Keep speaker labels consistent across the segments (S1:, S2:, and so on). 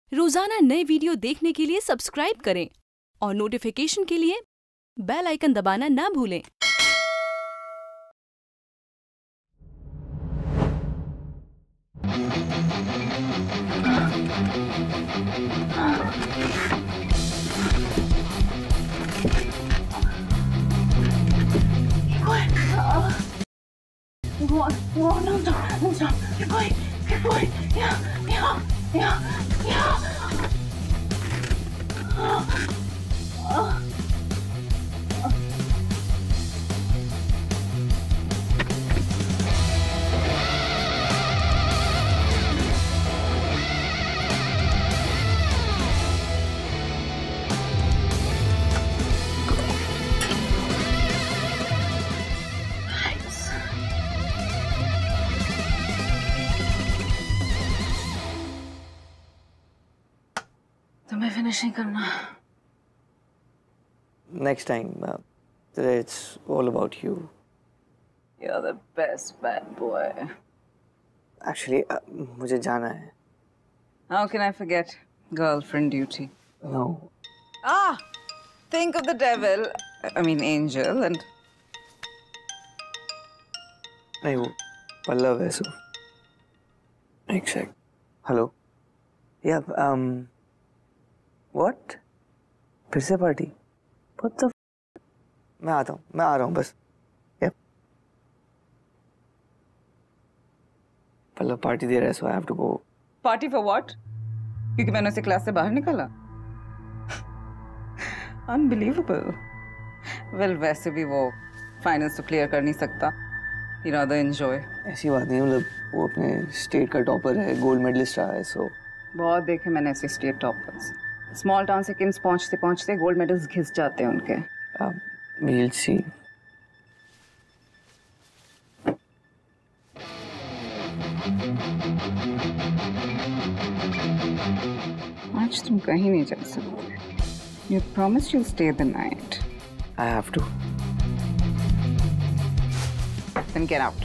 S1: रोजाना नए वीडियो देखने के लिए सब्सक्राइब करें और नोटिफिकेशन के लिए बेल आइकन दबाना ना भूलें।
S2: तुम्हें फिनिश नहीं करना।
S3: Next time, today it's all about you.
S2: You're the best bad boy.
S3: Actually, मुझे जाना है.
S2: How can I forget girlfriend duty?
S3: No.
S2: Think of the devil. I mean angel and.
S3: नहीं वो पल्लव है सो. एक sec. Hello. Yeah. What? फिर से party? What the? मैं आ रहा हूँ बस. Yep. पल्लव पार्टी दे रहा है, so I have to go.
S2: Party for what? क्योंकि मैंने उसे क्लास से बाहर निकाला. Unbelievable. Well, वैसे भी वो फाइनल्स तो क्लियर कर नहीं सकता. He rather enjoy.
S3: ऐसी बात नहीं, मतलब वो अपने स्टेट का टॉपर है, गोल्ड मेडलिस्ट रहा है, so.
S2: बहुत देखे मैंने ऐसे स्टेट टॉपर्स. स्मॉल टाउन से किम्स पहुंचते पहुंचते गोल्ड मेडल्स घिस जाते हैं उनके.
S3: We'll see.
S2: आज तुम कहीं नहीं जा सकते. You promised you'll stay the night.
S3: I have to.
S2: Then get out.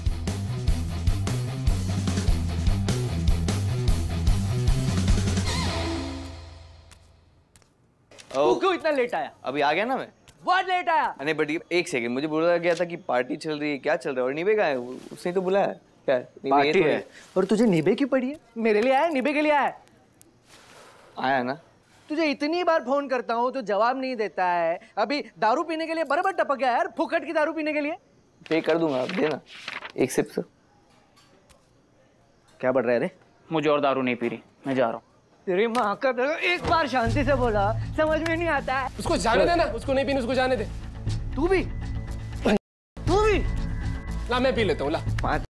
S4: तू क्यों इतना लेट आया?
S3: अभी आ गया ना मैं.
S4: बहुत लेट आया.
S3: अरे बट एक सेकंड, मुझे बोला गया था कि पार्टी चल रही है, क्या चल रहा है? और निबे का है, उसने तो बुलाया. क्या
S4: पार्टी है? और तुझे निबे की पड़ी है? मेरे लिए आया, निबे के लिए आया?
S3: आया ना.
S4: तुझे इतनी बार फोन करता हूँ तो जवाब नहीं देता है. अभी दारू पीने के लिए बराबर टपक गया यार, फुकट की दारू पीने के लिए.
S3: पे कर दूंगा, आप देना एक सिप से.
S4: क्या बढ़ रहा है रे?
S5: मुझे और दारू नहीं पी रही, मैं जा रहा हूँ.
S4: तेरी माँ का एक बार शांति से बोला, समझ में नहीं आता है.
S6: उसको जाने दे ना, उसको नहीं पीने, उसको जाने दे.
S4: तू भी
S6: ला मैं पी लेता हूँ. ला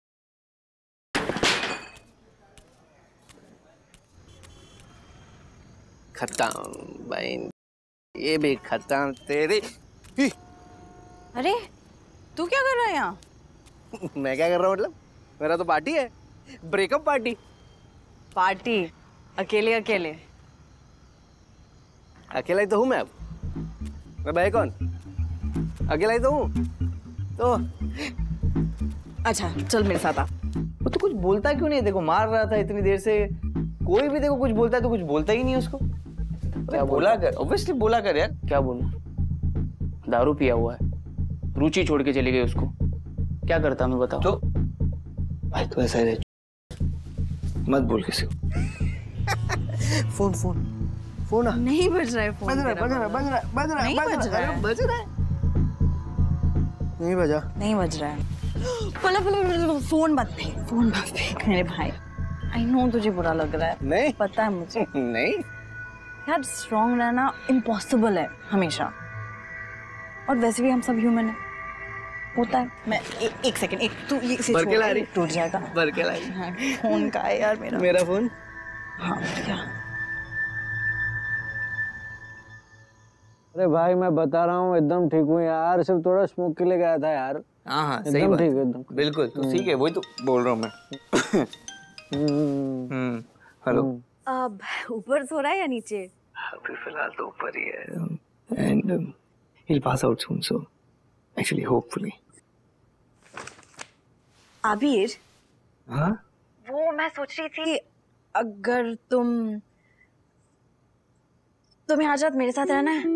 S4: खत्म भाई, ये भी खत्म तेरी.
S2: अरे तू क्या कर रहा है यहाँ?
S4: मैं क्या कर रहा हूँ मतलब? मेरा तो पार्टी है, ब्रेकअप पार्टी.
S2: पार्टी अकेले अकेले?
S4: अकेला ही तो हूँ मैं. अब मैं भाई कौन? अकेला ही तो हूँ तो.
S2: अच्छा चल मेरे साथ आ.
S3: वो तो कुछ बोलता क्यों नहीं? देखो मार रहा था इतनी देर से. कोई भी देखो कुछ बोलता है तो कुछ बोलता ही नहीं उसको. क्या बोला कर? ऑब्वियसली बोला कर यार.
S5: क्या बोलूं? दारू पिया हुआ है, रुचि छोड़ के चली गई उसको. क्या करता मैं बताओ?
S3: तो भाई तो ऐसा ही मत बोल किसी को.
S4: फोन फोन फोन आ.
S2: नहीं बज रहा है फोन.
S4: बज रहा है. नहीं बजा.
S2: नहीं बज रहा है. पला फोन मत फेंक मेरे भाई. आई नो तुझे बुरा लग रहा है.
S4: नहीं
S2: पता है मुझे.
S4: नहीं
S2: यार स्ट्रॉन्ग रहना इम्पॉसिबल है हमेशा. और वैसे भी हम सब ह्यूमन है, होता है. मैं एक सेकंड, एक तू ये से
S4: बरके ला रही.
S2: टूट जाएगा.
S4: बरके ला रही.
S2: हाँ, फोन का है यार
S4: मेरा फोन.
S2: हाँ क्या?
S7: अरे भाई मैं बता रहा हूँ एकदम ठीक हूँ यार, सिर्फ थोड़ा स्मोक के लिए गया था यार.
S3: हाँ सही
S7: एकदम
S3: बात.
S7: ठीक है एकदम.
S3: बिल्कुल तो ठीक है, वही तो बोल रहा हूँ मैं. हेलो.
S8: अब ऊपर सो रहा है या नीचे?
S3: अभी फिलहाल तो ऊपर ही है. And he'll pass out soon, so actually hopefully.
S8: Abir,
S3: हाँ?
S8: वो मैं सोच रही थी अगर तुम
S2: तुम्हें आज रात मेरे साथ रहना है?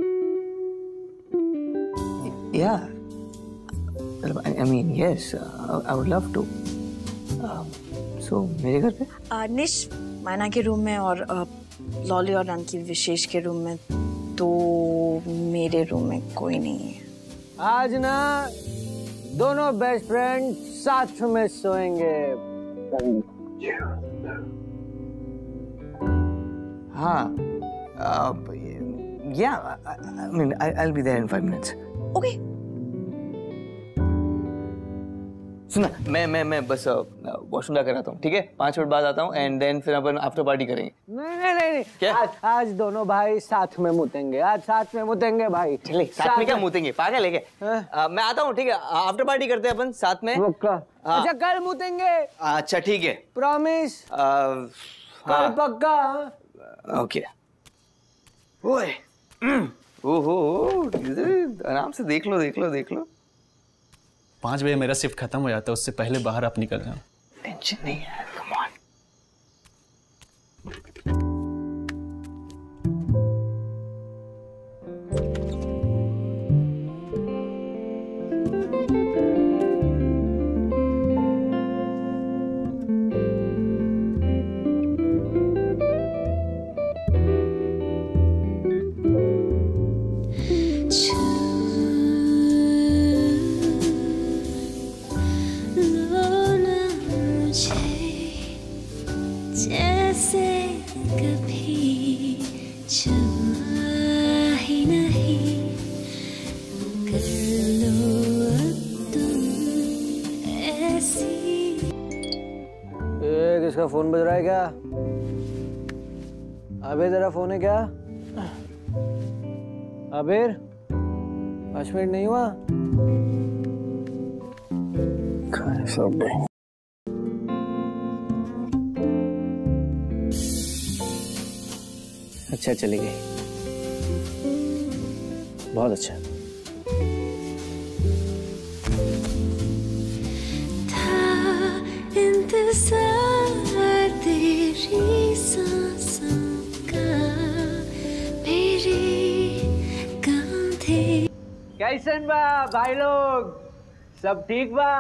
S3: Yeah. I mean, yes. I would love to. So, मेरे घर पे?
S2: निश मायना के रूम में और लॉली और रंग की विशेष के रूम में, तो मेरे रूम में कोई नहीं है।
S7: आज ना दोनों बेस्ट फ्रेंड साथ में सोएंगे।
S3: हाँ। Yeah. I mean, I'll be there in 5 minutes.
S2: Okay.
S3: सुना, मैं बस वॉशरूम जाकर आता हूँ, ठीक है? 5 मिनट बाद आता हूँ एंड देन फिर अपन आफ्टर पार्टी करेंगे।
S7: नहीं।
S3: क्या?
S7: आज दोनों भाई साथ में मुतेंगे। आज साथ में मुतेंगे भाई।
S3: चले, साथ में क्या मुतेंगे? पागल है क्या? मैं आता हूँ, ठीक है? आफ्टर पार्टी करते हैं अपन साथ में।
S7: अच्छा कल मुतेंगे।
S3: अच्छा ठीक है।
S7: प्रॉमिस? कल पक्का?
S3: ओके। ओए, ओहो, आराम से देख लो।
S9: 5 बजे मेरा शिफ्ट खत्म हो जाता है, उससे पहले बाहर आप निकल जाओ।
S3: टेंशन नहीं है, कम ऑन।
S7: किसका फोन बज रहा है क्या? अबे तेरा फोन है क्या? अबीर 5 मिनट नहीं हुआ?
S5: अच्छा चली गई, बहुत अच्छा।
S7: कैसन बा भाई लोग, सब ठीक बा?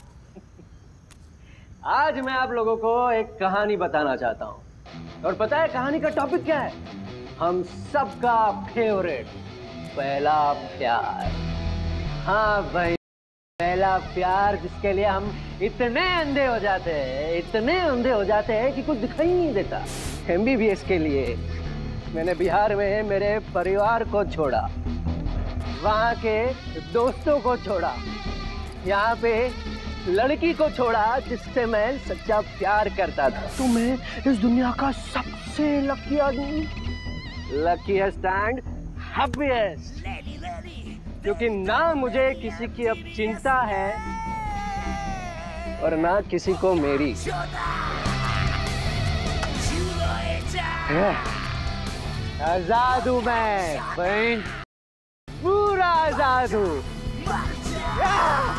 S7: आज मैं आप लोगों को एक कहानी बताना चाहता हूँ, और पता है कहानी का टॉपिक क्या है? हम सबका फेवरेट, पहला प्यार। हाँ भाई, पहला प्यार जिसके लिए हम इतने अंधे हो जाते हैं कि कुछ दिखाई नहीं देता। MBBS के लिए मैंने बिहार में मेरे परिवार को छोड़ा, वहाँ के दोस्तों को छोड़ा, यहाँ पे लड़की को छोड़ा जिससे मैं सच्चा प्यार करता था। तो मैं इस दुनिया का सबसे लकी आदमी, लकीएस्ट एंड हैप्पीएस्ट, क्योंकि ना मुझे किसी की अब चिंता है और ना किसी को मेरी। आजाद हूँ मैं बहन, पूरा आजाद हूँ।